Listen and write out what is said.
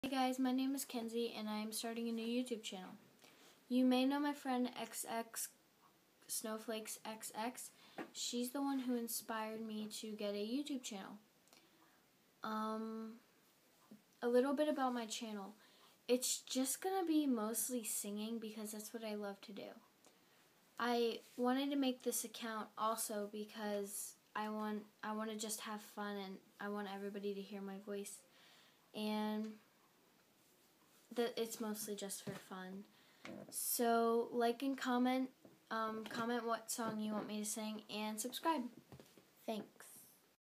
Hey guys, my name is Kenzie and I'm starting a new YouTube channel. You may know my friend XX Snowflakes XX. She's the one who inspired me to get a YouTube channel. A little bit about my channel. It's just gonna be mostly singing because that's what I love to do. I wanted to make this account also because I want to just have fun and I want everybody to hear my voice. And it's mostly just for fun. So like and comment what song you want me to sing, and subscribe. Thanks.